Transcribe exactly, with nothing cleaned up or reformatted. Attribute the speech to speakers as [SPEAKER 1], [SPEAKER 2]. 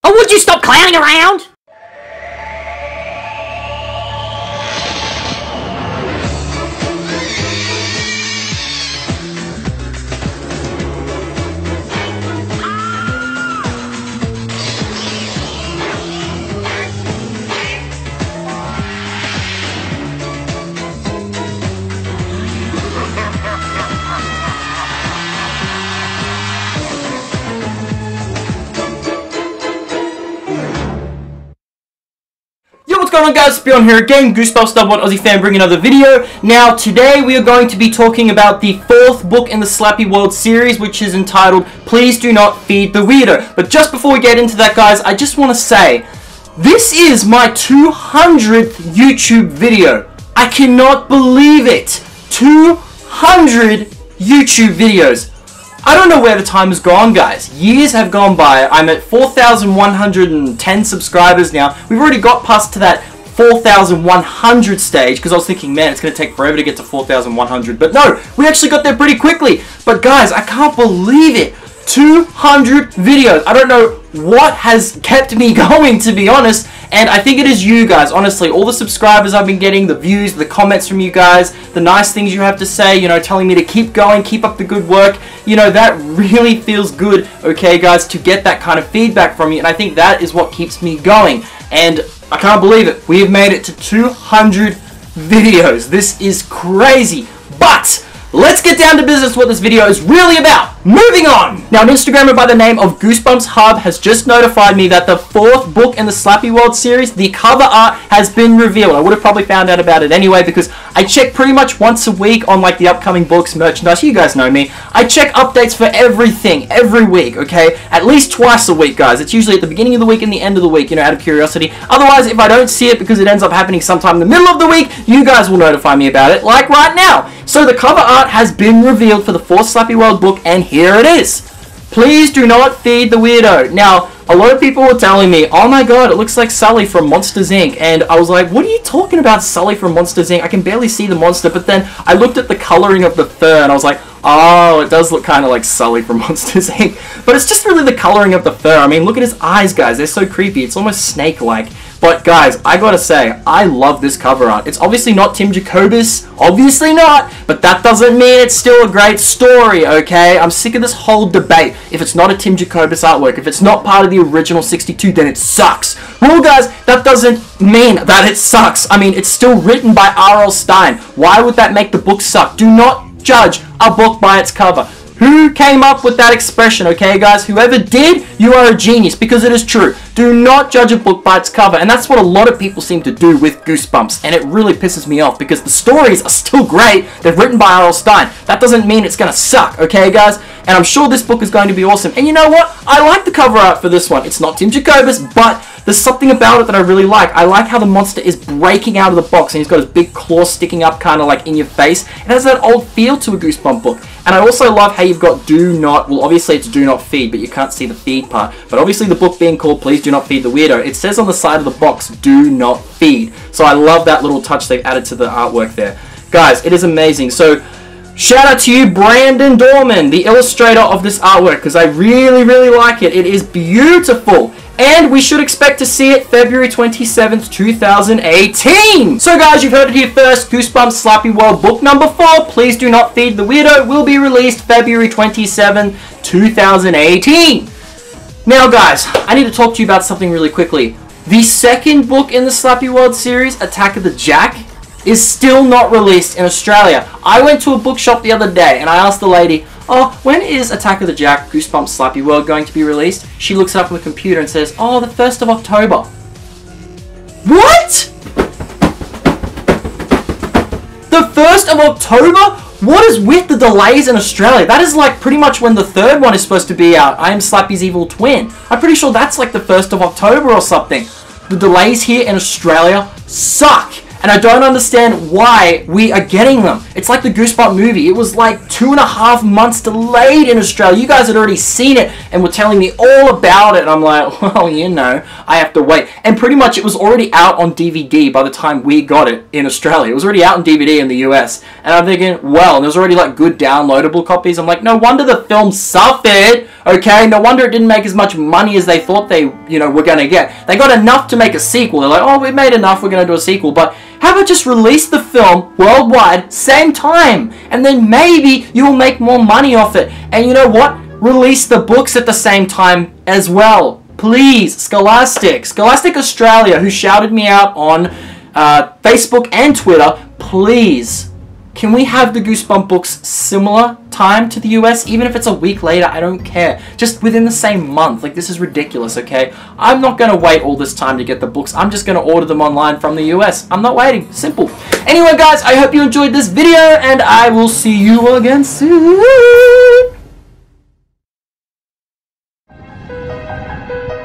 [SPEAKER 1] Oh, would you stop clowning around?
[SPEAKER 2] What's going on, guys? Beyond here again, Goosebumps Number One Aussie fan, bringing another video. Now, today we are going to be talking about the fourth book in the Slappy World series, which is entitled Please Do Not Feed the Weirdo. But just before we get into that, guys, I just want to say, this is my two hundredth YouTube video. I cannot believe it. two hundred YouTube videos. I don't know where the time has gone, guys. Years have gone by. I'm at four thousand one hundred ten subscribers now. We've already got past to that four thousand one hundred stage, because I was thinking, man, it's going to take forever to get to four thousand one hundred. But no, we actually got there pretty quickly. But guys, I can't believe it. two hundred videos. I don't know what has kept me going, to be honest. And I think it is you guys, honestly. All the subscribers I've been getting, the views, the comments from you guys, the nice things you have to say, you know, telling me to keep going, keep up the good work. You know, that really feels good, okay, guys, to get that kind of feedback from you. And I think that is what keeps me going. And I can't believe it. We have made it to two hundred videos. This is crazy. But let's get down to business, what this video is really about. Moving on! Now, an Instagrammer by the name of Goosebumps Hub has just notified me that the fourth book in the Slappy World series, the cover art, has been revealed. I would have probably found out about it anyway, because I check pretty much once a week on, like, the upcoming books, merchandise. You guys know me. I check updates for everything, every week, okay? At least twice a week, guys. It's usually at the beginning of the week and the end of the week, you know, out of curiosity. Otherwise, if I don't see it because it ends up happening sometime in the middle of the week, you guys will notify me about it, like right now. So the cover art has been revealed for the fourth Slappy World book, and here it is. Please do not feed the weirdo. Now, a lot of people were telling me, oh my god, it looks like Sully from Monsters, Incorporated. And I was like, what are you talking about, Sully from Monsters, Incorporated? I can barely see the monster. But then I looked at the coloring of the fur, and I was like, oh, it does look kind of like Sully from Monsters, Incorporated. But it's just really the coloring of the fur. I mean, look at his eyes, guys. They're so creepy. It's almost snake-like. But guys, I gotta say, I love this cover art. It's obviously not Tim Jacobus, obviously not, but that doesn't mean it's still a great story, okay? I'm sick of this whole debate. If it's not a Tim Jacobus artwork, if it's not part of the original sixty-two, then it sucks. Well, guys, that doesn't mean that it sucks. I mean, it's still written by R L Stine. Why would that make the book suck? Do not judge a book by its cover. Who came up with that expression, okay, guys? Whoever did, you are a genius, because it is true. Do not judge a book by its cover, and that's what a lot of people seem to do with Goosebumps, and it really pisses me off, because the stories are still great. They're written by R L Stine. That doesn't mean it's going to suck, okay, guys? And I'm sure this book is going to be awesome. And you know what? I like the cover art for this one. It's not Tim Jacobus, but there's something about it that I really like. I like how the monster is breaking out of the box, and he's got his big claws sticking up kind of like in your face. It has that old feel to a Goosebump book. And I also love how you've got do not, well, obviously it's do not feed, but you can't see the feed part. But obviously the book being called Please Do Not Feed the Weirdo, it says on the side of the box, do not feed. So I love that little touch they've added to the artwork there. Guys, it is amazing. So shout out to you, Brandon Dorman, the illustrator of this artwork, because I really, really like it. It is beautiful. And we should expect to see it February twenty-seventh, two thousand eighteen. So guys, you've heard it here first. Goosebumps Slappy World book number four, Please Do Not Feed the Weirdo, will be released February twenty-seventh, two thousand eighteen. Now guys, I need to talk to you about something really quickly. The second book in the Slappy World series, Attack of the Jack, is still not released in Australia. I went to a bookshop the other day and I asked the lady, oh, when is Attack of the Jack, Goosebumps Slappy World going to be released? She looks it up on the computer and says, oh, the first of October. What? The first of October? What is with the delays in Australia? That is like pretty much when the third one is supposed to be out. I Am Slappy's Evil Twin. I'm pretty sure that's like the first of October or something. The delays here in Australia suck. and I don't understand why we are getting them. It's like the Goosebump movie. It was like two and a half months delayed in Australia. You guys had already seen it and were telling me all about it, and I'm like, well, you know, I have to wait. And pretty much it was already out on D V D by the time we got it in Australia. It was already out on D V D in the U S, and I'm thinking, well, and there's already like good downloadable copies. I'm like, no wonder the film suffered, okay? No wonder it didn't make as much money as they thought they, you know, were going to get. They got enough to make a sequel. They're like, oh, we made enough, we're going to do a sequel. But how about just release the film worldwide, same time, and then maybe you'll make more money off it. And you know what? Release the books at the same time as well. Please, Scholastic. Scholastic Australia, who shouted me out on uh, Facebook and Twitter, please, can we have the Goosebump books similar time to the U S? Even if it's a week later, I don't care. Just within the same month. Like, this is ridiculous, okay? I'm not going to wait all this time to get the books. I'm just going to order them online from the U S. I'm not waiting. Simple. Anyway, guys, I hope you enjoyed this video, and I will see you again soon.